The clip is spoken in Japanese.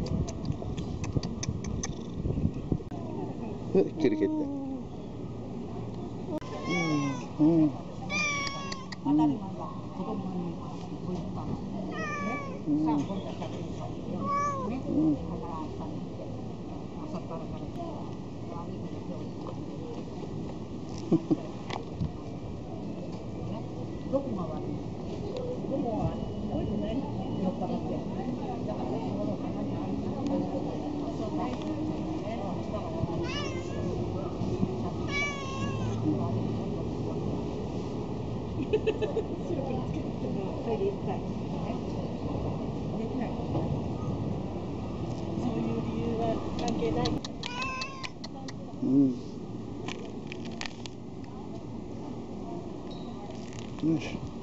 キリキリって。 どこが悪い？どこが悪い？多いね。酔っ払って。だからね、この鼻にある。そうね。トイレ行きたい。できない。そういう理由は関係ない。 よし。